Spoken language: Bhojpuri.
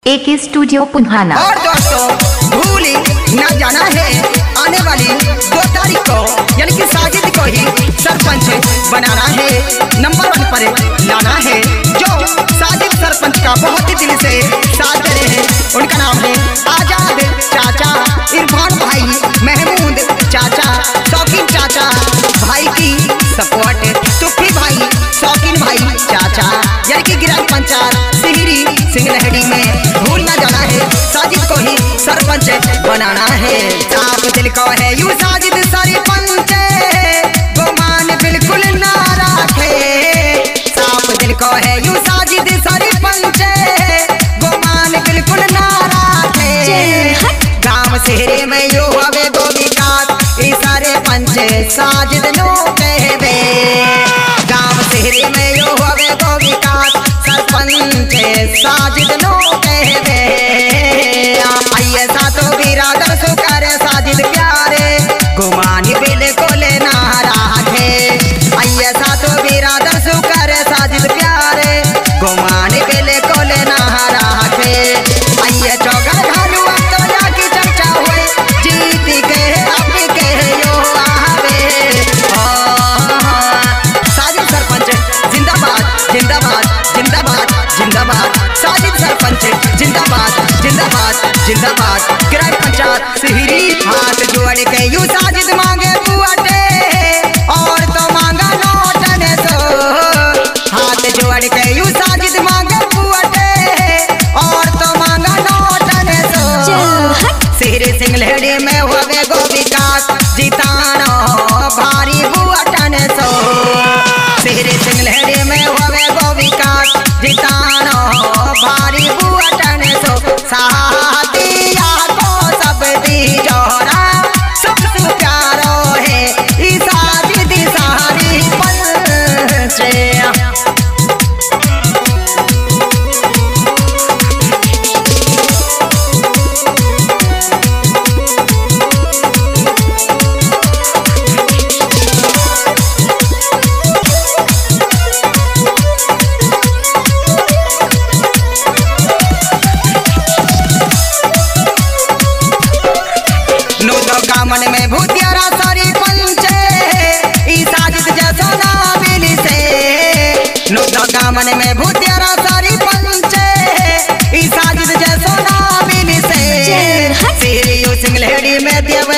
एक स्टूडियो पुन्हाना। और दोस्तों भूल न जाना है आने वाली 2 तारीख को यानी कि साजिद को ही सरपंच बनाना है, नंबर 1 पर लाना है। जो साजिद सरपंच का बहुत ही दिल से साथ दे रहे हैं उनका नाम है आजाद चाचा, इरफान भाई, महमूद चाचा, शौकीन चाचा भाई की सपोर्ट, तुफी भाई, शौकीन भाई चाचा यानी कि ग्राम पंचायत सिहरी सिंगलहड़ी में भूल न जाना है साजिद को ही सरपंच बनाना है। साफ दिल को है यू साजिद सरपंच, गुमान बिल्कुल ना रखे। साफ दिल को है यू साजिद सरपंच, गुमान बिल्कुल ना रखे। गांव शहरे में यो हवे गो विकास ई सारे पंच साजिद नो कहवे। गांव शहरे में यो हवे गो विकास सरपंच साजिद नो कहवे। आइए सातो बिरादर सुकर साजिद प्यारे, गुमानी बिल्कुल ना राखे। आइए सातो बिरादर सुकर साजिद प्यारे, गुमानी बिल्कुल ना राखे। आइए चौगर घालू अब तो जाकी चर्चा हुए, जीत के अब के यो आवे। साजिद सरपंच जिंदाबाद जिंदाबाद जिंदाबाद जिंदाबाद। साजिद सरपंच जिंदाबाद जिंदाबाद जिंदाबाद। ग्राम पंचायत सिहरी हाथ जोड़ के यू साजिद मांगे पुआटे और तो मांगा नोटन सो। हाथ जोड़ के यू साजिद मांगे पुआटे और तो मांगा नोटन सो। सिहरी सिंगलहड़ी में होवे गो विकास जितानो भारी बुआटन सो। सिहरी सिंगलहड़ी में होवे गो विकास जितानो भारी बुआटन सो। सादिया को सब दी जोरा सबसे प्यारो है ई साजिद सारी पंच। मन में भूतियारा सारी पंचे ई साजिद जैसा ना मिली से। नोदा मन में भूतियारा सारी पंचे ई साजिद जैसा ना मिली से। सिहरी सिंगलहड़ी में देव